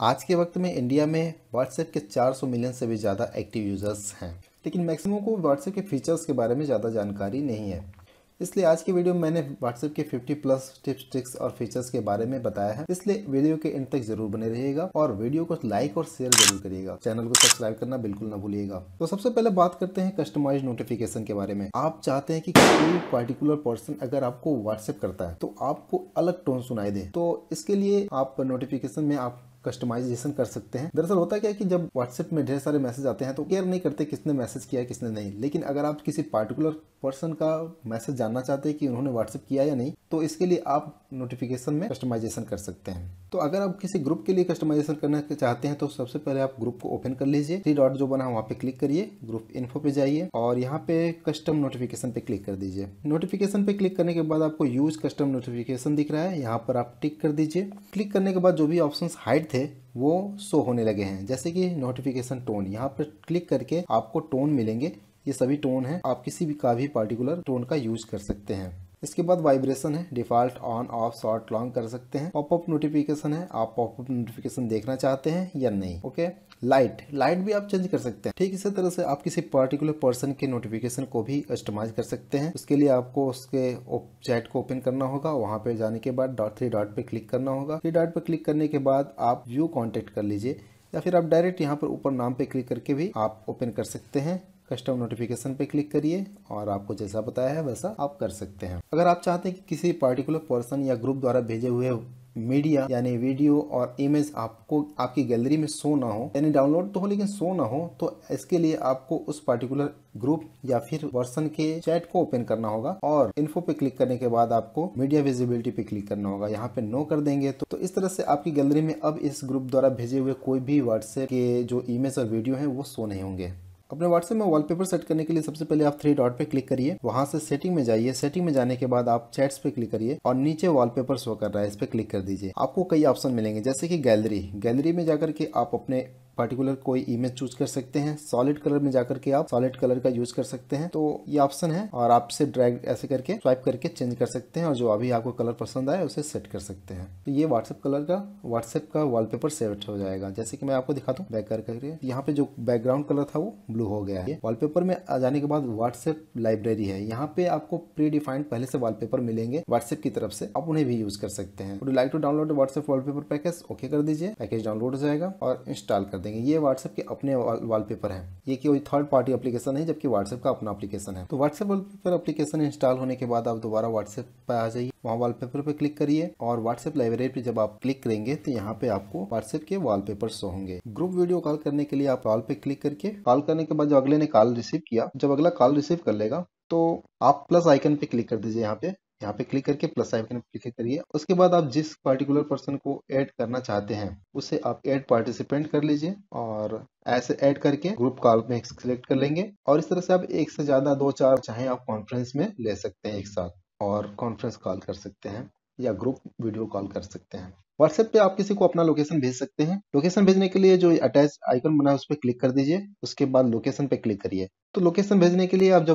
आज के वक्त में इंडिया में व्हाट्सएप के 400 मिलियन से भी ज़्यादा एक्टिव यूज़र्स हैं, लेकिन मैक्सिमम को व्हाट्सएप के फीचर्स के बारे में ज़्यादा जानकारी नहीं है। इसलिए आज की वीडियो में मैंने व्हाट्सएप के 50 प्लस टिप्स ट्रिक्स और फीचर्स के बारे में बताया है। इसलिए वीडियो के एंड तक जरूर बने रहिएगा और वीडियो को लाइक और शेयर जरूर करिएगा। चैनल को सब्सक्राइब करना बिल्कुल ना भूलिएगा। तो सबसे पहले बात करते हैं कस्टमाइज नोटिफिकेशन के बारे में। आप चाहते हैं कि कोई पर्टिकुलर पर्सन अगर आपको व्हाट्सएप करता है तो आपको अलग टोन सुनाई दे, तो इसके लिए आप नोटिफिकेशन में आप कस्टमाइजेशन कर सकते हैं। दरअसल होता क्या है कि जब व्हाट्सएप में ढेर सारे मैसेज आते हैं तो केयर नहीं करते किसने मैसेज किया किसने नहीं, लेकिन अगर आप किसी पार्टिकुलर पर्सन का मैसेज जानना चाहते हैं कि उन्होंने व्हाट्सएप किया या नहीं, तो इसके लिए आप नोटिफिकेशन में कस्टमाइजेशन कर सकते हैं। तो अगर आप किसी ग्रुप के लिए कस्टमाइजेशन करना चाहते हैं तो सबसे पहले आप ग्रुप को ओपन कर लीजिए। 3 डॉट जो बना है वहाँ पे क्लिक करिए, ग्रुप इन्फो पे जाइए और यहाँ पे कस्टम नोटिफिकेशन पे क्लिक कर दीजिए। नोटिफिकेशन पे क्लिक करने के बाद आपको यूज कस्टम नोटिफिकेशन दिख रहा है, यहाँ पर आप टिक कर दीजिए। क्लिक करने के बाद जो भी ऑप्शन हाइड थे वो शो होने लगे हैं, जैसे कि नोटिफिकेशन टोन। यहाँ पर क्लिक करके आपको टोन मिलेंगे, ये सभी टोन है, आप किसी भी का भी पार्टिकुलर टोन का यूज कर सकते हैं। इसके बाद वाइब्रेशन है, default on off short long कर सकते हैं। पॉपअप नोटिफिकेशन है, आप पॉपअप नोटिफिकेशन देखना चाहते हैं या नहीं। ओके, लाइट भी आप चेंज कर सकते हैं। ठीक इसी तरह से आप किसी पर्टिकुलर पर्सन के नोटिफिकेशन को भी कस्टमाइज कर सकते हैं। उसके लिए आपको उसके चैट को ओपन करना होगा, वहां पे जाने के बाद 3 डॉट पे क्लिक करना होगा। 3 डॉट पे क्लिक करने के बाद आप व्यू कॉन्टेक्ट कर लीजिए, या फिर आप डायरेक्ट यहाँ पर ऊपर नाम पे क्लिक करके भी आप ओपन कर सकते हैं। कस्टम नोटिफिकेशन पे क्लिक करिए और आपको जैसा बताया है वैसा आप कर सकते हैं। अगर आप चाहते हैं कि किसी पर्टिकुलर पर्सन या ग्रुप द्वारा भेजे हुए मीडिया यानी वीडियो और इमेज आपको आपकी गैलरी में शो ना हो, यानी डाउनलोड तो हो लेकिन शो ना हो, तो इसके लिए आपको उस पर्टिकुलर ग्रुप या फिर पर्सन के चैट को ओपन करना होगा और इन्फो पे क्लिक करने के बाद आपको मीडिया विजिबिलिटी पे क्लिक करना होगा। यहाँ पे नो कर देंगे तो इस तरह से आपकी गैलरी में अब इस ग्रुप द्वारा भेजे हुए कोई भी व्हाट्सएप के जो इमेज और वीडियो है वो शो नहीं होंगे। अपने व्हाट्सएप में वॉलपेपर सेट करने के लिए सबसे पहले आप 3 डॉट पे क्लिक करिए, वहां से सेटिंग में जाइए। सेटिंग में जाने के बाद आप चैट्स पे क्लिक करिए और नीचे वॉलपेपर शो कर रहा है, इस पे क्लिक कर दीजिए। आपको कई ऑप्शन मिलेंगे, जैसे कि गैलरी में जाकर के आप अपने पर्टिकुलर कोई इमेज चूज कर सकते हैं। सॉलिड कलर में जाकर के आप सॉलिड कलर का यूज कर सकते हैं, तो ये ऑप्शन है और आपसे ड्रैग ऐसे करके स्वाइप करके चेंज कर सकते हैं और जो अभी आपको कलर पसंद आए उसे सेट कर सकते हैं। तो ये व्हाट्सएप का वॉलपेपर सेट हो जाएगा। जैसे कि मैं आपको दिखाता हूँ बैक करके, यहाँ पे जो बैकग्राउंड कलर था वो ब्लू हो गया है। वॉलपेपर में आ जाने के बाद व्हाट्सएप लाइब्रेरी है, यहाँ पे आपको प्री डिफाइंड पहले से वॉलपेपर मिलेंगे व्हाट्सएप की तरफ से, आप उन्हें भी यूज कर सकते हैं। Would you like to download WhatsApp wallpaper package, okay कर दीजिए। पैकेज डाउनलोड हो जाएगा और इंस्टॉल कर देंगे। ये व्हाट्सएप के अपने वॉलपेपर है, ये कोई थर्ड पार्टी एप्लीकेशन है, जबकि व्हाट्सएप का अपना एप्लीकेशन है। तो व्हाट्सएप वॉलपेपर एप्लीकेशन इंस्टॉल होने के बाद आप दोबारा व्हाट्सएप पर आ जाइए, वहाँ वॉलपेपर पे क्लिक करिए और व्हाट्सएप लाइब्रेरी पे जब आप क्लिक करेंगे तो यहाँ पे आपको व्हाट्सएप के वॉलपेपर शो होंगे। ग्रुप वीडियो कॉल करने के लिए आप कॉल पे क्लिक करके, कॉल करने के बाद जो अगले ने कॉल रिसीव किया, जब अगला कॉल रिसीव कर लेगा तो आप प्लस आइकन पे क्लिक कर दीजिए। यहाँ पे क्लिक करके प्लस आइकन पे क्लिक करिए। उसके बाद आप जिस पर्टिकुलर पर्सन को ऐड करना चाहते हैं उसे आप ऐड पार्टिसिपेंट कर लीजिए और ऐसे ऐड करके ग्रुप कॉल में सिलेक्ट कर लेंगे। और इस तरह से आप एक से ज्यादा 2-4 चाहे आप कॉन्फ्रेंस में ले सकते हैं एक साथ और कॉन्फ्रेंस कॉल कर सकते हैं या ग्रुप वीडियो कॉल कर सकते हैं। व्हाट्सएप पे आप किसी को अपना लोकेशन भेज सकते हैं। लोकेशन भेजने के लिए जो अटैच आइकन बना है उस पर क्लिक कर दीजिए, उसके बाद लोकेशन पे क्लिक करिए। तो लोकेशन भेजने के लिए आप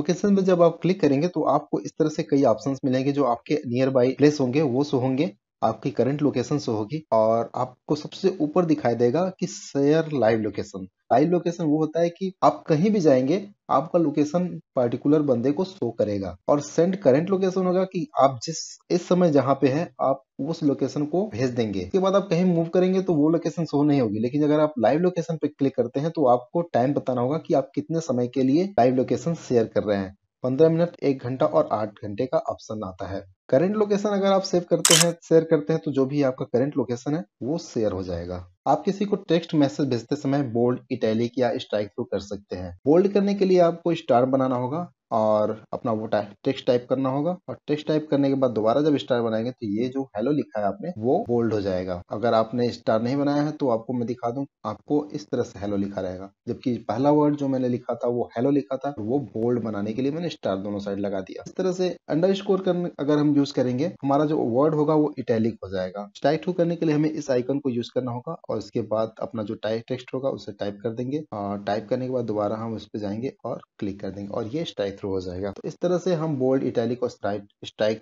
जब आप क्लिक करेंगे तो आपको इस तरह से कई ऑप्शंस मिलेंगे, जो आपके नियर बाई प्लेस होंगे वो शो होंगे, आपकी करंट लोकेशन शो होगी और आपको सबसे ऊपर दिखाई देगा कि share live location. Live location वो होता है कि आप कहीं भी जाएंगे आपका लोकेशन पर्टिकुलर बंदे को शो करेगा। और सेंड करंट लोकेशन होगा कि आप इस समय जहां पे है आप उस लोकेशन को भेज देंगे। इसके बाद आप कहीं मूव करेंगे तो वो लोकेशन शो नहीं होगी, लेकिन अगर आप लाइव लोकेशन पे क्लिक करते हैं तो आपको टाइम बताना होगा कि आप कितने समय के लिए लाइव लोकेशन शेयर कर रहे हैं। 15 मिनट, 1 घंटा और 8 घंटे का ऑप्शन आता है। करंट लोकेशन अगर आप शेयर करते हैं तो जो भी आपका करंट लोकेशन है वो शेयर हो जाएगा। आप किसी को टेक्स्ट मैसेज भेजते समय बोल्ड, इटैलिक या स्ट्राइक थ्रू कर सकते हैं। बोल्ड करने के लिए आपको स्टार बनाना होगा और अपना वो टेक्स्ट टाइप करना होगा और टेक्स्ट टाइप करने के बाद दोबारा जब स्टार बनाएंगे तो ये जो हेलो लिखा है आपने वो बोल्ड हो जाएगा। अगर आपने स्टार नहीं बनाया है तो आपको मैं दिखा दूं, आपको इस तरह से हेलो लिखा रहेगा, जबकि पहला वर्ड जो मैंने लिखा था वो हेलो लिखा था, वो बोल्ड बनाने के लिए मैंने स्टार दोनों साइड लगा दिया। इस तरह से अंडरस्कोर करने अगर हम यूज करेंगे हमारा जो वर्ड होगा वो इटैलिक हो जाएगा। स्ट्राइक थ्रू करने के लिए हमें इस आइकन को यूज करना होगा और इसके बाद अपना जो टेक्स्ट होगा उसे टाइप कर देंगे और टाइप करने के बाद दोबारा हम उस पर जाएंगे और क्लिक कर देंगे और ये स्ट्राइक थ्रू हो जाएगा। तो इस तरह से हम बोल्ड, इटैलिक और स्ट्राइक थ्रू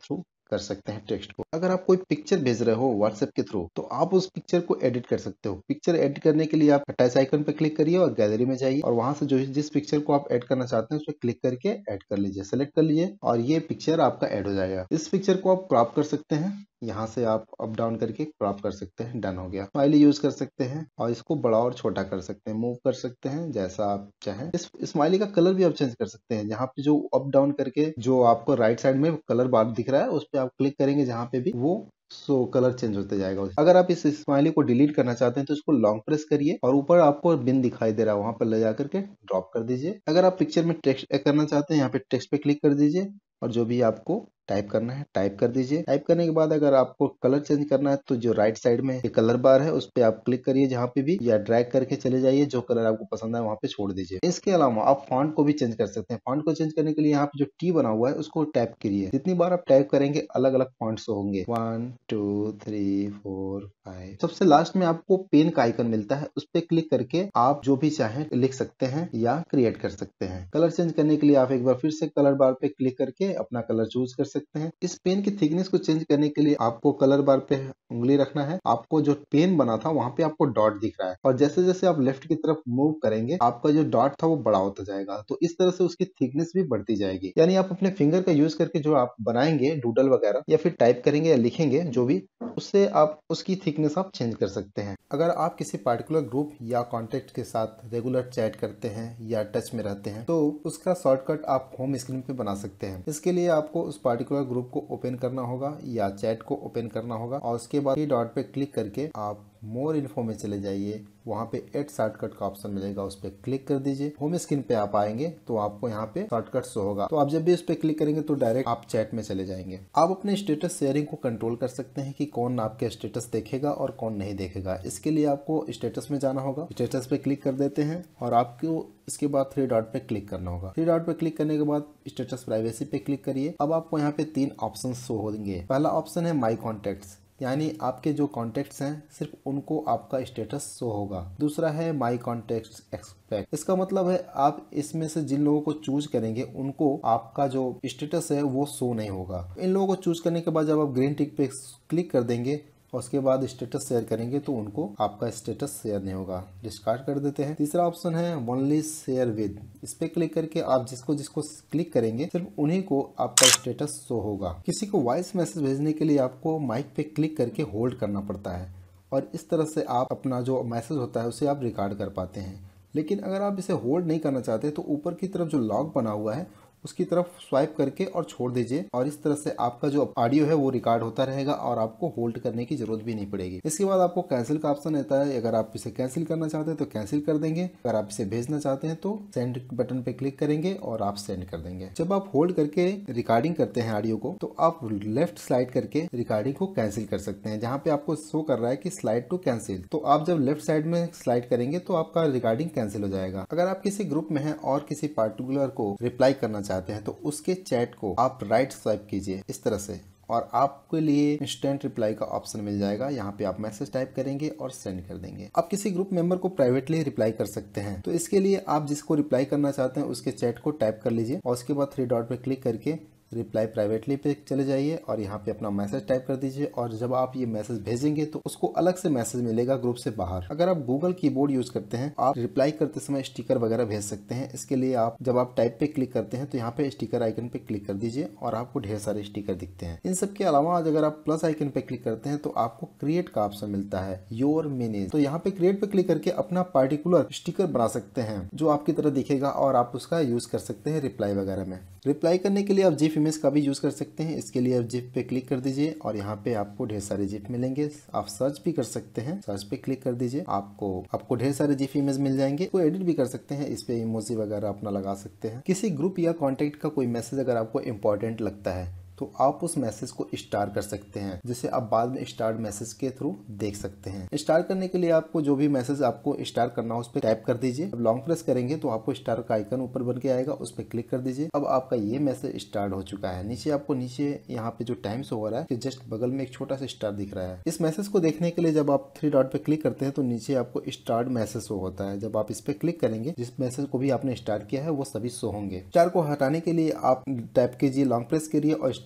कर सकते हैं टेक्स्ट को। अगर आप कोई पिक्चर भेज रहे हो व्हाट्सएप के थ्रू तो आप उस पिक्चर को एडिट कर सकते हो। पिक्चर एडिट करने के लिए आप अटैच आइकन पर क्लिक करिए और गैलरी में जाइए और वहां से जो जिस पिक्चर को आप ऐड करना चाहते हैं उस पर क्लिक करके ऐड कर लीजिए, सेलेक्ट कर लीजिए और ये पिक्चर आपका ऐड हो जाएगा। इस पिक्चर को आप क्रॉप कर सकते हैं, यहाँ से आप अप डाउन करके क्रॉप कर सकते हैं। डन हो गया। स्माइली यूज कर सकते हैं और इसको बड़ा और छोटा कर सकते हैं, मूव कर सकते हैं जैसा आप चाहें। इस स्माइली का कलर भी आप चेंज कर सकते हैं। यहाँ पे जो अप डाउन करके जो आपको राइट साइड में कलर बार दिख रहा है उस पर आप क्लिक करेंगे, जहाँ पे भी वो कलर चेंज होते जाएगा। अगर आप इस स्माइली को डिलीट करना चाहते हैं तो इसको लॉन्ग प्रेस करिए और ऊपर आपको बिन दिखाई दे रहा है वहां पर ले जाकर के ड्रॉप कर दीजिए। अगर आप पिक्चर में टेक्स्ट ऐड करना चाहते हैं यहाँ पे टेक्स्ट पे क्लिक कर दीजिए और जो भी आपको टाइप करना है टाइप कर दीजिए। टाइप करने के बाद अगर आपको कलर चेंज करना है तो जो राइट साइड में कलर बार है उस पर आप क्लिक करिए जहाँ पे भी, या ड्रैग करके चले जाइए, जो कलर आपको पसंद है वहाँ पे छोड़ दीजिए। इसके अलावा आप फॉन्ट को भी चेंज कर सकते हैं। फॉन्ट को चेंज करने के लिए यहाँ पे जो टी बना हुआ है उसको टैप करिए। जितनी बार आप टाइप करेंगे अलग अलग फॉन्ट्स होंगे, 1 2 3 4 5। सबसे लास्ट में आपको पेन का आइकन मिलता है, उस पर क्लिक करके आप जो भी चाहें लिख सकते हैं या क्रिएट कर सकते हैं। कलर चेंज करने के लिए आप एक बार फिर से कलर बार पे क्लिक करके अपना कलर चूज कर सकते हैं। इस पेन की थिकनेस को चेंज करने के लिए आपको कलर बार पे उंगली रखना है। आपको जो पेन बना था वहां पे आपको डॉट दिख रहा है और जैसे जैसे आप लेफ्ट की तरफ मूव करेंगे आपका जो डॉट था वो बड़ा होता जाएगा। तो इस तरह से उसकी थिकनेस भी बढ़ती जाएगी। यानी आप अपने फिंगर का यूज करके जो आप बनाएंगे डूडल वगैरह या फिर टाइप करेंगे या लिखेंगे जो भी, उससे आप उसकी थिकनेस आप चेंज कर सकते हैं। अगर आप किसी पार्टिकुलर ग्रुप या कॉन्टेक्ट के साथ रेगुलर चैट करते हैं या टच में रहते हैं तो उसका शॉर्टकट आप होम स्क्रीन पे बना सकते हैं। इसके लिए आपको उस पार्टिकुलर ग्रुप को ओपन करना होगा या चैट को ओपन करना होगा और उसके बाद थ्री डॉट पे क्लिक करके आप मोर इन्फो में चले जाइए। वहाँ पे एड शॉर्टकट का ऑप्शन मिलेगा, उस पर क्लिक कर दीजिए। होम स्क्रीन पे आप आएंगे तो आपको यहाँ पे शॉर्टकट शो होगा, तो आप जब भी उस पर क्लिक करेंगे तो डायरेक्ट आप चैट में चले जाएंगे। आप अपने स्टेटस शेयरिंग को कंट्रोल कर सकते हैं कि कौन आपके स्टेटस देखेगा और कौन नहीं देखेगा। इसके लिए आपको स्टेटस में जाना होगा, स्टेटस पे क्लिक कर देते हैं और आपको इसके बाद थ्री डॉट पे क्लिक करना होगा। थ्री डॉट पे क्लिक करने के बाद स्टेटस प्राइवेसी पे क्लिक करिए। अब आपको यहाँ पे 3 ऑप्शन शो होंगे। पहला ऑप्शन है माई कॉन्टेक्ट्स, यानी आपके जो कॉन्टेक्ट्स हैं सिर्फ उनको आपका स्टेटस शो होगा। दूसरा है माई कॉन्टेक्ट्स एक्सपेक्ट, इसका मतलब है आप इसमें से जिन लोगों को चूज करेंगे उनको आपका जो स्टेटस है वो शो नहीं होगा। इन लोगों को चूज करने के बाद जब आप ग्रीन टिक पे क्लिक कर देंगे और उसके बाद स्टेटस शेयर करेंगे तो उनको आपका स्टेटस शेयर नहीं होगा, डिस्कार्ड कर देते हैं। तीसरा ऑप्शन है ओनली शेयर विद, इस पे क्लिक करके आप जिसको जिसको क्लिक करेंगे सिर्फ उन्हीं को आपका स्टेटस शो होगा। किसी को वॉइस मैसेज भेजने के लिए आपको माइक पे क्लिक करके होल्ड करना पड़ता है और इस तरह से आप अपना जो मैसेज होता है उसे आप रिकॉर्ड कर पाते हैं। लेकिन अगर आप इसे होल्ड नहीं करना चाहते तो ऊपर की तरफ जो लॉक बना हुआ है उसकी तरफ स्वाइप करके और छोड़ दीजिए और इस तरह से आपका जो ऑडियो है वो रिकॉर्ड होता रहेगा और आपको होल्ड करने की जरूरत भी नहीं पड़ेगी। इसके बाद आपको कैंसिल का ऑप्शन रहता है। अगर आप इसे कैंसिल करना चाहते हैं तो कैंसिल कर देंगे, अगर आप इसे भेजना चाहते हैं तो सेंड बटन पे क्लिक करेंगे और आप सेंड कर देंगे। जब आप होल्ड करके रिकॉर्डिंग करते हैं ऑडियो को तो आप लेफ्ट स्लाइड करके रिकॉर्डिंग को कैंसिल कर सकते हैं। जहाँ पे आपको शो कर रहा है कि स्लाइड टू कैंसिल, तो आप जब लेफ्ट साइड में स्लाइड करेंगे तो आपका रिकॉर्डिंग कैंसिल हो जाएगा। अगर आप किसी ग्रुप में हैं और किसी पार्टिकुलर को रिप्लाई करना चाहते हैं तो उसके चैट को आप राइट स्वाइप कीजिए इस तरह से और आपके लिए इंस्टेंट रिप्लाई का ऑप्शन मिल जाएगा। यहाँ पे आप मैसेज टाइप करेंगे और सेंड कर देंगे। आप किसी ग्रुप मेंबर को प्राइवेटली रिप्लाई कर सकते हैं, तो इसके लिए आप जिसको रिप्लाई करना चाहते हैं उसके चैट को टाइप कर लीजिए और उसके बाद थ्री डॉट पे क्लिक करके रिप्लाई प्राइवेटली पे चले जाइए और यहाँ पे अपना मैसेज टाइप कर दीजिए और जब आप ये मैसेज भेजेंगे तो उसको अलग से मैसेज मिलेगा ग्रुप से बाहर। अगर आप गूगल कीबोर्ड यूज करते हैं आप रिप्लाई करते समय स्टिकर वगैरह भेज सकते हैं। इसके लिए आप जब आप टाइप पे क्लिक करते हैं तो यहाँ पे स्टिकर आइकन पे क्लिक कर दीजिए और आपको ढेर सारे स्टिकर दिखते हैं। इन सब के अलावा अगर आप प्लस आइकन पे क्लिक करते हैं तो आपको क्रिएट का ऑप्शन मिलता है, योर मिनीज। तो यहाँ पे क्रिएट पे क्लिक करके अपना पार्टिकुलर स्टिकर बना सकते हैं जो आपकी तरह दिखेगा और आप उसका यूज कर सकते हैं रिप्लाई वगैरह में। रिप्लाई करने के लिए आप जिफ इमेज का भी यूज कर सकते हैं। इसके लिए आप जिप पे क्लिक कर दीजिए और यहाँ पे आपको ढेर सारे जिप मिलेंगे। आप सर्च भी कर सकते हैं, सर्च पे क्लिक कर दीजिए, आपको ढेर सारे जिप इमेज मिल जाएंगे। कोई एडिट भी कर सकते हैं, इस पे इमोजी वगैरह अपना लगा सकते हैं। किसी ग्रुप या कॉन्टेक्ट का कोई मैसेज अगर आपको इम्पोर्टेंट लगता है तो आप उस मैसेज को स्टार कर सकते हैं, जिसे आप बाद में स्टार मैसेज के थ्रू देख सकते हैं। स्टार करने के लिए आपको जो भी मैसेज आपको स्टार करना हो उस पर टैप कर दीजिए। अब लॉन्ग प्रेस करेंगे तो आपको स्टार का आइकन ऊपर बन के आएगा, उस पर क्लिक कर दीजिए। अब आपका ये मैसेज स्टार्ट हो चुका है। नीचे आपको यहाँ पे जो टाइम शो हो रहा है जस्ट बगल में एक छोटा सा स्टार दिख रहा है। इस मैसेज को देखने के लिए जब आप थ्री डॉट पे क्लिक करते हैं तो नीचे आपको स्टार्ट मैसेज शो होता है। जब आप इस पे क्लिक करेंगे जिस मैसेज को भी आपने स्टार किया है वो सभी शो होंगे। स्टार को हटाने के लिए आप टाइप कीजिए, लॉन्ग प्रेस करिए और स्टार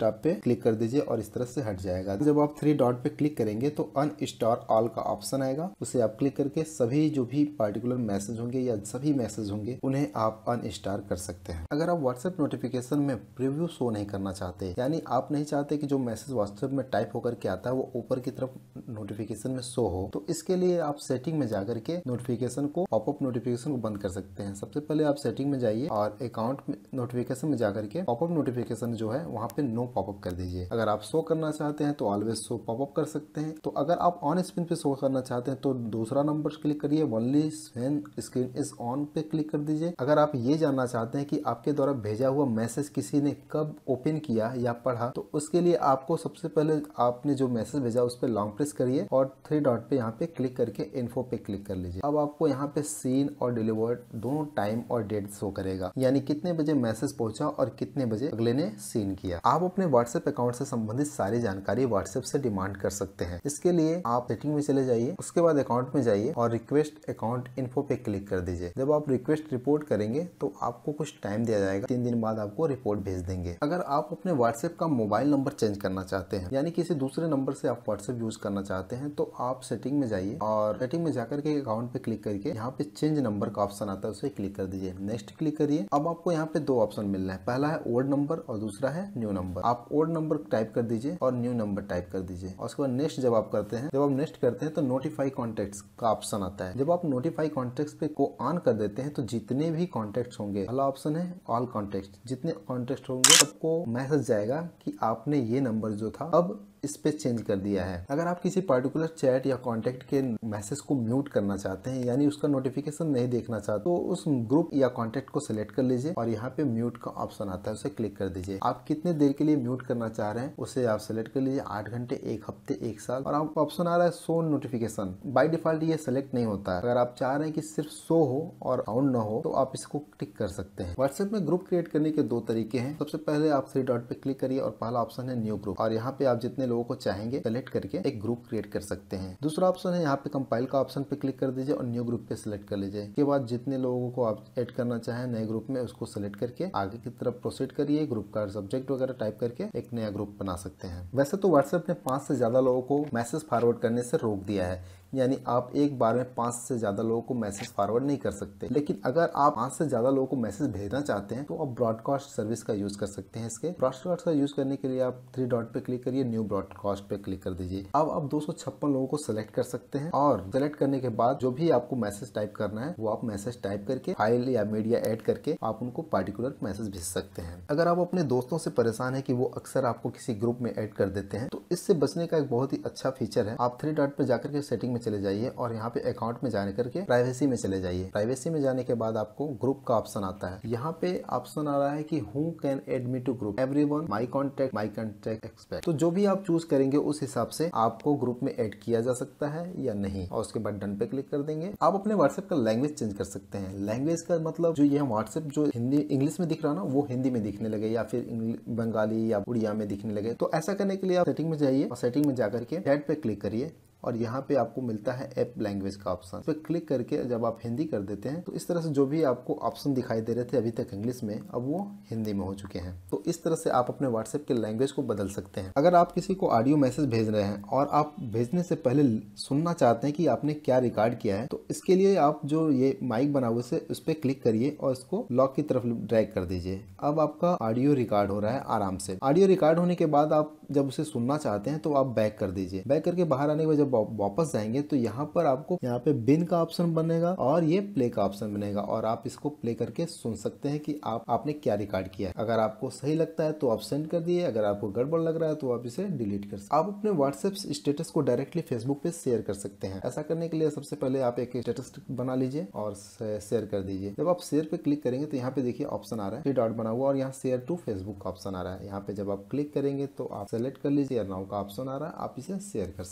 टैब पे क्लिक कर दीजिए और इस तरह से हट जाएगा। जब आप 3 डॉट पे क्लिक करेंगे तो अनइंस्टॉल ऑल का ऑप्शन आएगा, उसे आप क्लिक करके सभी जो भी पार्टिकुलर मैसेज होंगे या सभी मैसेज होंगे उन्हें आप अनइंस्टॉल कर सकते हैं। अगर आप व्हाट्सएप नोटिफिकेशन में प्रीव्यू शो नहीं करना चाहते, यानी आप नहीं चाहते कि जो मैसेज व्हाट्सएप में टाइप होकर के आता है वो ऊपर की तरफ नोटिफिकेशन में शो हो, तो इसके लिए आप सेटिंग में जाकर के नोटिफिकेशन को, पॉपअप नोटिफिकेशन को बंद कर सकते हैं। सबसे पहले आप सेटिंग में जाइए और अकाउंट नोटिफिकेशन में जाकर के पॉपअप नोटिफिकेशन जो है वहाँ पे नो पॉपअप कर दीजिए। अगर आप शो करना चाहते हैं तो ऑलवेज शो पॉपअप कर सकते हैं। तो अगर आप ऑन स्क्रीन पे शो करना चाहते हैं तो दूसरा नंबर क्लिक करिए, only when screen is on पे क्लिक कर दीजिए। अगर आप ये जानना चाहते हैं कि आपके द्वारा भेजा हुआ मैसेज किसी ने कब ओपन किया या पढ़ा, तो उसके लिए आपको सबसे पहले आपने जो मैसेज भेजा उस पर लॉन्ग प्रेस करिए और 3 डॉट पे यहाँ पे क्लिक करके इन्फो पे क्लिक कर लीजिए। अब आपको यहाँ पे सीन और डिलीवर्ड दोनों टाइम और डेट शो करेगा, यानी कितने बजे मैसेज पहुंचा और कितने बजे अगले ने सीन किया। आप अपने व्हाट्सएप अकाउंट से संबंधित सारी जानकारी व्हाट्सएप से डिमांड कर सकते हैं। इसके लिए आप सेटिंग में चले जाइए, उसके बाद अकाउंट में जाइए और रिक्वेस्ट अकाउंट इन्फो पे क्लिक कर दीजिए। जब आप रिक्वेस्ट रिपोर्ट करेंगे तो आपको कुछ टाइम दिया जाएगा, 3 दिन बाद आपको रिपोर्ट भेज देंगे। अगर आप अपने व्हाट्सएप का मोबाइल नंबर चेंज करना चाहते हैं, यानी किसी दूसरे नंबर से आप व्हाट्सएप यूज करना चाहते हैं, तो आप सेटिंग में जाइए और सेटिंग में जाकर के अकाउंट पे क्लिक करके यहाँ पे चेंज नंबर का ऑप्शन आता है, उसे क्लिक कर दीजिए। नेक्स्ट क्लिक करिए। अब आपको यहाँ पे 2 ऑप्शन मिल रहा है, पहला है ओल्ड नंबर और दूसरा है न्यू नंबर। आप ओल्ड नंबर टाइप कर दीजिए और न्यू नंबर टाइप कर दीजिए और उसके बाद नेक्स्ट जब आप नेक्स्ट करते हैं तो नोटिफाई कॉन्टेक्ट्स का ऑप्शन आता है। जब आप नोटिफाई कॉन्टेक्ट्स पे को ऑन कर देते हैं तो जितने भी कॉन्टेक्ट्स होंगे, पहला ऑप्शन है ऑल कॉन्टेक्ट्स, जितने कॉन्टेक्ट होंगे सबको मैसेज जाएगा कि आपने ये नंबर जो था अब इस पे चेंज कर दिया है। अगर आप किसी पर्टिकुलर चैट या कांटेक्ट के मैसेज को म्यूट करना चाहते हैं, यानी उसका नोटिफिकेशन नहीं देखना चाहते, तो उस ग्रुप या कांटेक्ट को सिलेक्ट कर लीजिए और यहाँ पे म्यूट का ऑप्शन आता है, उसे क्लिक कर दीजिए। आप कितने देर के लिए म्यूट करना चाह रहे हैं उसे आप सिलेक्ट कर लीजिए, 8 घंटे, 1 हफ्ते, 1 साल। और आपको ऑप्शन आ रहा है शो नोटिफिकेशन, बाय डिफॉल्ट ये सिलेक्ट नहीं होता है। अगर आप चाह रहे हैं कि सिर्फ शो हो और साउंड ना हो तो आप इसको टिक कर सकते हैं। व्हाट्सएप में ग्रुप क्रिएट करने के 2 तरीके हैं। सबसे पहले आप 3 डॉट पे क्लिक करिए और पहला ऑप्शन है न्यू ग्रुप और यहाँ पे आप जितने लोगों को चाहेंगे सेलेक्ट करके एक ग्रुप क्रिएट कर सकते हैं। दूसरा ऑप्शन है यहाँ पे कंपाइल का ऑप्शन पे क्लिक कर दीजिए और न्यू ग्रुप पे सिलेक्ट कर लीजिए। इसके बाद जितने लोगों को आप ऐड करना चाहें नए ग्रुप में उसको सिलेक्ट करके आगे की तरफ प्रोसीड करिए। ग्रुप का सब्जेक्ट वगैरह टाइप करके एक नया ग्रुप बना सकते हैं। वैसे तो व्हाट्सएप ने 5 से ज्यादा लोगों को मैसेज फॉरवर्ड करने से रोक दिया है, यानी आप एक बार में 5 से ज्यादा लोगों को मैसेज फॉरवर्ड नहीं कर सकते। लेकिन अगर आप 5 से ज्यादा लोगों को मैसेज भेजना चाहते हैं तो आप ब्रॉडकास्ट सर्विस का यूज कर सकते हैं। इसके ब्रॉडकास्ट का यूज करने के लिए आप 3 डॉट पे क्लिक करिए, न्यू ब्रॉडकास्ट पे क्लिक कर दीजिए। अब आप 256 लोगों को सिलेक्ट कर सकते हैं और सिलेक्ट करने के बाद जो भी आपको मैसेज टाइप करना है वो आप मैसेज टाइप करके फाइल या मीडिया ऐड करके आप उनको पार्टिकुलर मैसेज भेज सकते हैं। अगर आप अपने दोस्तों से परेशान है कि वो अक्सर आपको किसी ग्रुप में ऐड कर देते हैं तो इससे बचने का एक बहुत ही अच्छा फीचर है। आप 3 डॉट पे जाकर के सेटिंग में चले जाइए और यहाँ पे अकाउंट में जाने करके प्राइवेसी में चले जाइए। प्राइवेसी में जाने के बाद आपको ग्रुप का ऑप्शन आता है। यहाँ पे ऑप्शन आ रहा है कि who can add me to group, everyone, my contact except. तो जो भी आप चूज करेंगे उस हिसाब से आपको ग्रुप में ऐड किया जा सकता है या नहीं, और उसके बाद डन पे क्लिक कर देंगे। आप अपने व्हाट्सएप का लैंग्वेज चेंज कर सकते हैं। लैंग्वेज का मतलब जो ये व्हाट्सएप जो हिंदी इंग्लिश में दिख रहा ना वो हिंदी में दिखने लगे या फिर बंगाली या उड़िया में दिखने लगे। तो ऐसा करने के लिए आप सेटिंग में जाइए और सेटिंग में जाकर के ऐड पे क्लिक करिए और यहाँ पे आपको मिलता है ऐप लैंग्वेज का ऑप्शन। पे क्लिक करके जब आप हिंदी कर देते हैं तो इस तरह से जो भी आपको ऑप्शन दिखाई दे रहे थे अभी तक इंग्लिश में, अब वो हिंदी में हो चुके हैं। तो इस तरह से आप अपने व्हाट्सएप के लैंग्वेज को बदल सकते हैं। अगर आप किसी को ऑडियो मैसेज भेज रहे हैं और आप भेजने से पहले सुनना चाहते हैं कि आपने क्या रिकॉर्ड किया है, तो इसके लिए आप जो ये माइक बना हुआ है उस पर क्लिक करिए और इसको लॉक की तरफ ड्रैग कर दीजिए। अब आपका ऑडियो रिकॉर्ड हो रहा है आराम से। ऑडियो रिकॉर्ड होने के बाद आप जब उसे सुनना चाहते हैं तो आप बैक कर दीजिए। बैक करके बाहर आने के बाद जब वापस जाएंगे तो यहाँ पर आपको यहाँ पे बिन का ऑप्शन बनेगा और ये प्ले का ऑप्शन बनेगा और आप इसको प्ले करके सुन सकते हैं कि आपने क्या रिकॉर्ड किया है। अगर आपको सही लगता है तो आप सेंड कर दिए, अगर आपको गड़बड़ लग रहा है तो आप इसे डिलीट कर सकते हैं। आप अपने व्हाट्सएप स्टेटस को डायरेक्टली फेसबुक पे शेयर कर सकते हैं। ऐसा करने के लिए सबसे पहले आप एक स्टेटस बना लीजिए और शेयर कर दीजिए। जब आप शेयर पे क्लिक करेंगे तो यहाँ पे देखिए ऑप्शन आ रहा है 3 डॉट बना हुआ और यहाँ शेयर टू फेसबुक का ऑप्शन आ रहा है। यहाँ पे जब आप क्लिक करेंगे तो आप सेलेक्ट कर लीजिए, नाउ का ऑप्शन आ रहा है, आप इसे शेयर कर सकते हैं।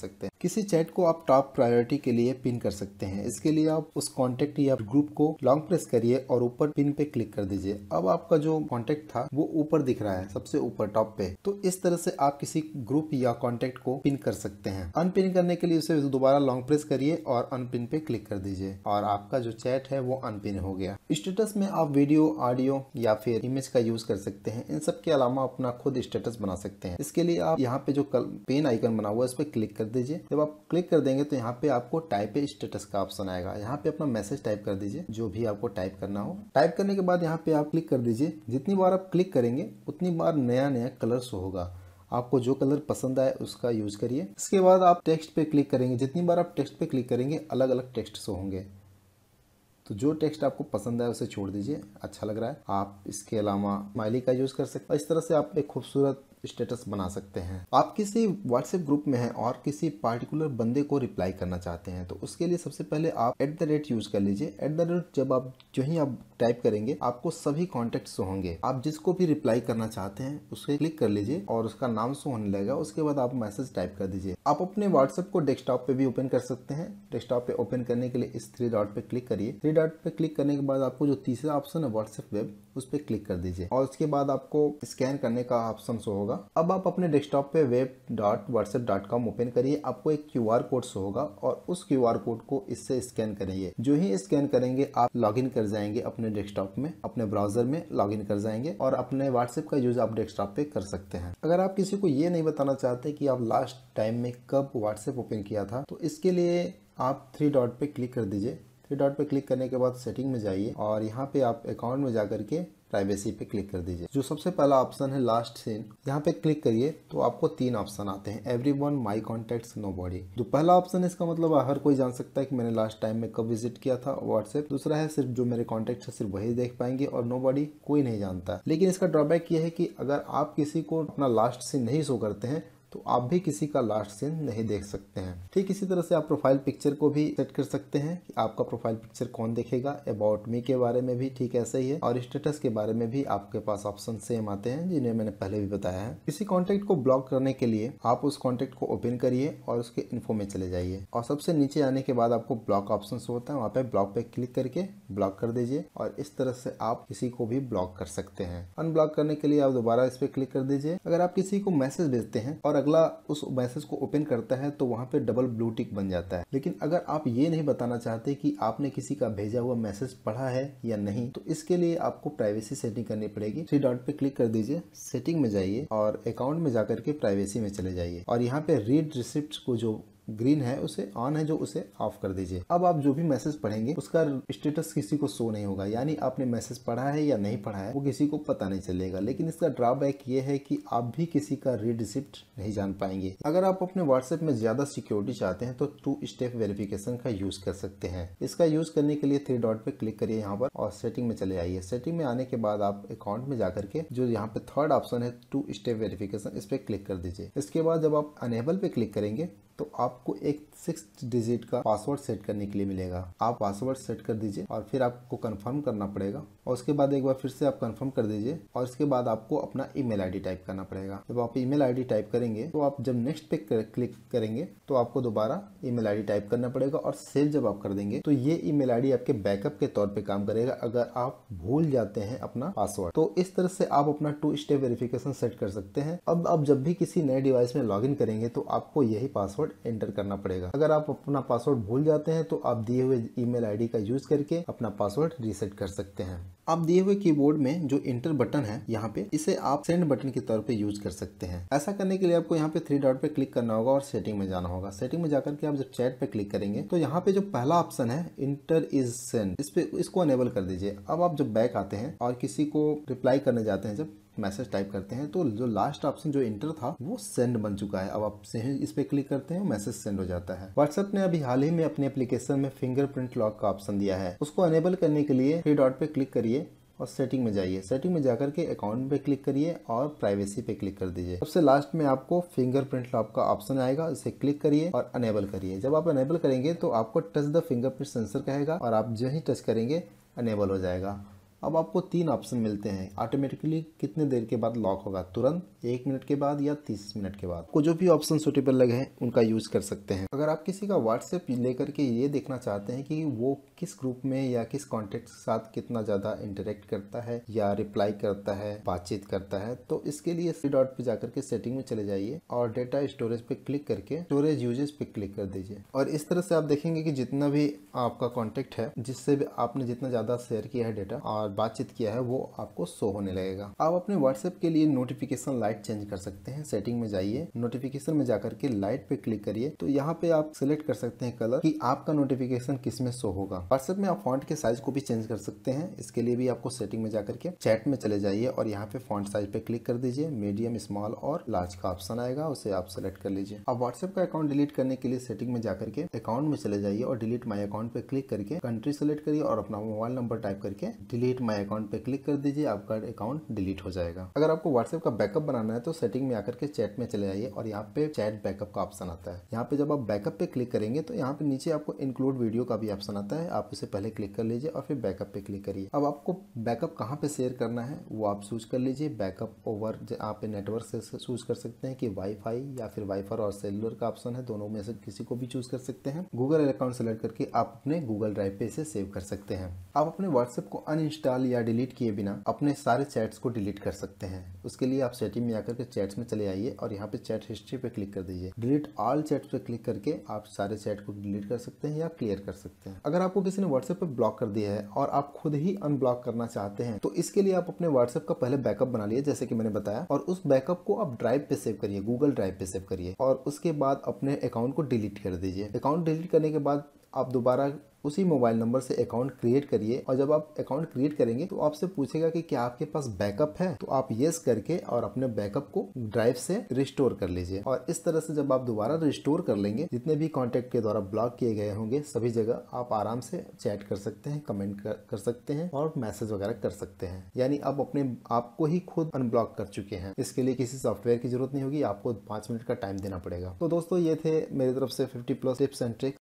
किसी चैट को आप टॉप प्रायोरिटी के लिए पिन कर सकते हैं। इसके लिए आप उस कॉन्टेक्ट या ग्रुप को लॉन्ग प्रेस करिए और ऊपर पिन पे क्लिक कर दीजिए। अब आपका जो कॉन्टेक्ट था वो ऊपर दिख रहा है, सबसे ऊपर टॉप पे। तो इस तरह से आप किसी ग्रुप या कॉन्टेक्ट को पिन कर सकते हैं। अनपिन करने के लिए उसे दोबारा लॉन्ग प्रेस करिए और अनपिन पे क्लिक कर दीजिए और आपका जो चैट है वो अनपिन हो गया। स्टेटस में आप वीडियो, ऑडियो या फिर इमेज का यूज कर सकते हैं। इन सब के अलावा अपना खुद स्टेटस बना सकते हैं। इसके लिए आप यहाँ पे जो पेन आइकन बना हुआ है इस पे क्लिक कर दीजिए। जब आप क्लिक कर देंगे तो यहाँ पे आपको टाइप ए स्टेटस का ऑप्शन आएगा। यहाँ पे अपना मैसेज टाइप कर दीजिए, जो भी आपको टाइप करना हो। टाइप करने के बाद यहाँ पे आप क्लिक कर दीजिए। जितनी बार आप क्लिक करेंगे उतनी बार नया नया कलर शो होगा। आपको जो कलर पसंद आए उसका यूज करिए। इसके बाद आप टेक्स्ट पे क्लिक करेंगे। जितनी बार आप टेक्स्ट पे क्लिक करेंगे अलग अलग टेक्स्ट शो होंगे। तो जो टेक्स्ट आपको पसंद है उसे छोड़ दीजिए, अच्छा लग रहा है। आप इसके अलावा स्माइली का यूज कर सकते हैं। इस तरह से आप एक खूबसूरत स्टेटस बना सकते हैं। आप किसी व्हाट्सएप ग्रुप में हैं और किसी पार्टिकुलर बंदे को रिप्लाई करना चाहते हैं तो उसके लिए सबसे पहले आप @ यूज कर लीजिए। @ जब आप जो ही आप टाइप करेंगे आपको सभी कॉन्टेक्ट शो होंगे। आप जिसको भी रिप्लाई करना चाहते हैं उसे क्लिक कर लीजिए और उसका नाम शो होने लगेगा। उसके बाद आप मैसेज टाइप कर दीजिए। आप अपने व्हाट्सएप को डेस्कटॉप पे भी ओपन कर सकते हैं। डेस्कटॉप पे ओपन करने के लिए इस 3 डॉट पे क्लिक करिए। 3 डॉट पे क्लिक करने के बाद आपको जो तीसरा ऑप्शन है व्हाट्सएप वेब, उस पर क्लिक कर दीजिए और उसके बाद आपको स्कैन करने का ऑप्शन शो होगा। अब आप अपने डेस्कटॉप पे web.whatsapp.com ओपन करिए। आपको एक QR कोड शो होगा और उस QR कोड को इससे स्कैन करेंगे। जो ही स्कैन करेंगे आप लॉगिन कर जाएंगे अपने डेस्कटॉप में, अपने ब्राउजर में लॉगिन कर जाएंगे और अपने व्हाट्सएप का यूज आप डेस्कटॉप पे कर सकते हैं। अगर आप किसी को ये नहीं बताना चाहते कि आप लास्ट टाइम में कब व्हाट्सएप ओपन किया था तो इसके लिए आप 3 डॉट पे क्लिक कर दीजिए। 3 डॉट पे क्लिक करने के बाद सेटिंग में जाइए और यहाँ पे आप अकाउंट में जाकर के प्राइवेसी पे क्लिक कर दीजिए। जो सबसे पहला ऑप्शन है लास्ट सीन, यहाँ पे क्लिक करिए तो आपको 3 ऑप्शन आते हैं, एवरीवन, माय कॉन्टैक्ट्स, नोबॉडी। जो पहला ऑप्शन है इसका मतलब हर कोई जान सकता है कि मैंने लास्ट टाइम में कब विजिट किया था व्हाट्सएप। दूसरा है सिर्फ जो मेरे कॉन्टैक्ट है सिर्फ वही देख पाएंगे और नोबॉडी कोई नहीं जानता। लेकिन इसका ड्रॉबैक ये है कि अगर आप किसी को अपना लास्ट सीन नहीं शो करते हैं तो आप भी किसी का लास्ट सीन नहीं देख सकते हैं। ठीक इसी तरह से आप प्रोफाइल पिक्चर को भी सेट कर सकते हैं कि आपका प्रोफाइल पिक्चर कौन देखेगा। अबाउट मी के बारे में भी ठीक ऐसा ही है और स्टेटस के बारे में भी आपके पास ऑप्शन सेम आते हैं जिन्हें मैंने पहले भी बताया है। किसी कॉन्टेक्ट को ब्लॉक करने के लिए आप उस कॉन्टेक्ट को ओपन करिए और उसके इन्फो में चले जाइए और सबसे नीचे आने के बाद आपको ब्लॉक ऑप्शन होता है, वहाँ पे ब्लॉक पे क्लिक करके ब्लॉक कर दीजिए और इस तरह से आप किसी को भी ब्लॉक कर सकते हैं। अनब्लॉक करने के लिए आप दोबारा इस पे क्लिक कर दीजिए। अगर आप किसी को मैसेज भेजते हैं और अगला उस मैसेज को ओपन करता है तो वहां पे डबल ब्लू टिक बन जाता है। लेकिन अगर आप ये नहीं बताना चाहते कि आपने किसी का भेजा हुआ मैसेज पढ़ा है या नहीं तो इसके लिए आपको प्राइवेसी सेटिंग करनी पड़ेगी। 3 डॉट पे क्लिक कर दीजिए, सेटिंग में जाइए और अकाउंट में जाकर के प्राइवेसी में चले जाइए और यहाँ पे रीड रिसिप्ट को जो ग्रीन है उसे ऑन है, जो उसे ऑफ कर दीजिए। अब आप जो भी मैसेज पढ़ेंगे उसका स्टेटस किसी को शो नहीं होगा, यानी आपने मैसेज पढ़ा है या नहीं पढ़ा है वो किसी को पता नहीं चलेगा। लेकिन इसका ड्रॉबैक ये है कि आप भी किसी का रीड रिसिप्ट नहीं जान पाएंगे। अगर आप अपने व्हाट्सएप में ज्यादा सिक्योरिटी चाहते हैं तो 2 स्टेप वेरिफिकेशन का यूज कर सकते हैं। इसका यूज करने के लिए 3 डॉट पे क्लिक करिए यहाँ पर और सेटिंग में चले आइए। सेटिंग में आने के बाद आप अकाउंट में जाकर के जो यहाँ पे 3rd ऑप्शन है 2 स्टेप वेरिफिकेशन, इस पे क्लिक कर दीजिए। इसके बाद जब आप अनेबल पे क्लिक करेंगे तो आपको एक 6 डिजिट का पासवर्ड सेट करने के लिए मिलेगा। आप पासवर्ड सेट कर दीजिए और फिर आपको कंफर्म करना पड़ेगा और उसके बाद एक बार फिर से आप कंफर्म कर दीजिए और इसके बाद आपको अपना ईमेल आईडी टाइप करना पड़ेगा। जब आप ईमेल आईडी टाइप करेंगे तो आप जब नेक्स्ट पे क्लिक करेंगे तो आपको दोबारा ईमेल आईडी टाइप करना पड़ेगा और सेव जब आप कर देंगे तो ये ईमेल आईडी आपके बैकअप के तौर पे काम करेगा अगर आप भूल जाते हैं अपना पासवर्ड। तो इस तरह से आप अपना 2 स्टेप वेरिफिकेशन सेट कर सकते हैं। अब आप जब भी किसी नए डिवाइस में लॉगिन करेंगे तो आपको यही पासवर्ड एंटर करना पड़ेगा। अगर आप अपना पासवर्ड भूल जाते हैं तो आप दिए हुए ईमेल आईडी का यूज करके अपना पासवर्ड रीसेट कर सकते हैं। आप दिए हुए कीबोर्ड में जो इंटर बटन है यहाँ पे, इसे आप सेंड बटन के तौर पे यूज कर सकते हैं। ऐसा करने के लिए आपको यहाँ पे 3 डॉट पे क्लिक करना होगा और सेटिंग में जाना होगा। सेटिंग में जाकर के आप जब चैट पे क्लिक करेंगे तो यहाँ पे जो पहला ऑप्शन है इंटर इज सेंड, इसको अनेबल कर दीजिए। अब आप जब बैक आते हैं और किसी को रिप्लाई करने जाते हैं, जब मैसेज टाइप करते हैं तो जो लास्ट ऑप्शन जो इंटर था वो सेंड बन चुका है। अब आप इस पे क्लिक करते हैं, मैसेज सेंड हो जाता है। व्हाट्सएप ने अभी हाल ही में अपने एप्लीकेशन में फिंगरप्रिंट लॉक का ऑप्शन दिया है। उसको अनेबल करने के लिए 3 डॉट पे क्लिक करिए और सेटिंग में जाइए। सेटिंग में जाकर के अकाउंट पे क्लिक करिए और प्राइवेसी पे क्लिक कर दीजिए। सबसे लास्ट में आपको फिंगरप्रिंट लॉक का ऑप्शन आएगा, इसे क्लिक करिए और अनेबल करिए। जब आप अनेबल करेंगे तो आपको टच द फिंगरप्रिंट सेंसर कहेगा और आप जो ही टच करेंगे अनेबल हो जाएगा। अब आपको 3 ऑप्शन मिलते हैं। ऑटोमेटिकली कितने देर के बाद लॉक होगा, तुरंत, 1 मिनट के बाद या 30 मिनट के बाद। को जो भी ऑप्शन सुटेबल लगे हैं उनका यूज कर सकते हैं। अगर आप किसी का व्हाट्सएप लेकर के ये देखना चाहते हैं कि वो किस ग्रुप में या किस कॉन्टेक्ट के साथ कितना ज्यादा इंटरेक्ट करता है या रिप्लाई करता है, बातचीत करता है, तो इसके लिए थ्री डॉट पे जाकर के सेटिंग में चले जाइए और डेटा स्टोरेज पे क्लिक करके स्टोरेज यूजेज पे क्लिक कर दीजिए। और इस तरह से आप देखेंगे कि जितना भी आपका कॉन्टेक्ट है, जिससे भी आपने जितना ज्यादा शेयर किया है डेटा और बातचीत किया है, वो आपको शो होने लगेगा। आप अपने व्हाट्सएप के लिए नोटिफिकेशन लाइट चेंज कर सकते हैं। सेटिंग में जाइए, नोटिफिकेशन में जाकर के लाइट पे क्लिक करिए, तो यहाँ पे आप सिलेक्ट कर सकते हैं कलर कि आपका नोटिफिकेशन किस में शो होगा। व्हाट्सएप में आप फॉन्ट के साइज को भी चेंज कर सकते हैं। इसके लिए भी आपको सेटिंग में जाकर के चैट में चले जाइए और यहाँ पे फॉन्ट साइज पे क्लिक कर दीजिए। मीडियम, स्मॉल और लार्ज का ऑप्शन आएगा, उसे आप सेलेक्ट कर लीजिए। अब व्हाट्सएप का अकाउंट डिलीट करने के लिए सेटिंग में जाकर के अकाउंट में चले जाइए और डिलीट माई अकाउंट पे क्लिक करके कंट्री सेलेक्ट करिए और अपना मोबाइल नंबर टाइप करके डिलीट माई अकाउंट पे क्लिक कर दीजिए। आपका अकाउंट डिलीट हो जाएगा। अगर आपको व्हाट्सएप का बैकअप बनाना है तो सेटिंग में आकर के चैट में चले जाइए और यहाँ पे चैट बैकअप का ऑप्शन आता है। यहाँ पे जब आप बैकअप पे क्लिक करेंगे तो यहाँ पे नीचे आपको इंक्लूड वीडियो का भी ऑप्शन आता है। आप उसे पहले क्लिक कर लीजिए और फिर बैकअप पे क्लिक करिए। अब आपको बैकअप कहाँ पे शेयर करना है वो आप चूज कर लीजिए। बैकअप ओवर आप नेटवर्क से चूज कर सकते हैं कि वाईफाई या फिर वाईफाई और सेलुलर का ऑप्शन है, दोनों में से किसी को भी चूज कर सकते हैं। गूगल अकाउंट सेलेक्ट करके आप अपने गूगल ड्राइव पे इसे सेव कर सकते हैं। आप अपने व्हाट्सएप को अनइंस्टॉल या डिलीट किए बिना अपने सारे चैट्स को डिलीट कर सकते हैं। उसके लिए आप सेटिंग में आकर के चैट्स में चले आइए और यहाँ पे चैट हिस्ट्री पे क्लिक कर दीजिए। डिलीट ऑल चैट्स पे क्लिक करके आप सारे चैट को डिलीट कर सकते हैं या क्लियर कर सकते हैं। अगर आपको किसी ने व्हाट्सएप पे ब्लॉक कर दिया है और आप खुद ही अनब्लॉक करना चाहते हैं तो इसके लिए आप अपने व्हाट्सएप का पहले बैकअप बना लिए, जैसे कि मैंने बताया, और उस बैकअप को आप ड्राइव पे सेव करिए, गूगल ड्राइव पे सेव करिए और उसके बाद अपने अकाउंट को डिलीट कर दीजिए। अकाउंट डिलीट करने के बाद आप दोबारा उसी मोबाइल नंबर से अकाउंट क्रिएट करिए और जब आप अकाउंट क्रिएट करेंगे तो आपसे पूछेगा कि क्या आपके पास बैकअप है, तो आप यस करके और अपने बैकअप को ड्राइव से रिस्टोर कर लीजिए। और इस तरह से जब आप दोबारा रिस्टोर कर लेंगे, जितने भी कॉन्टेक्ट के द्वारा ब्लॉक किए गए होंगे सभी जगह आप आराम से चैट कर सकते हैं, कमेंट कर सकते हैं और मैसेज वगैरह कर सकते हैं। यानी आप अपने आप को ही खुद अनब्लॉक कर चुके हैं। इसके लिए किसी सॉफ्टवेयर की जरूरत नहीं होगी, आपको 5 मिनट का टाइम देना पड़ेगा। तो दोस्तों ये थे मेरी तरफ से 50+ टिप्स एंड ट्रिक्स।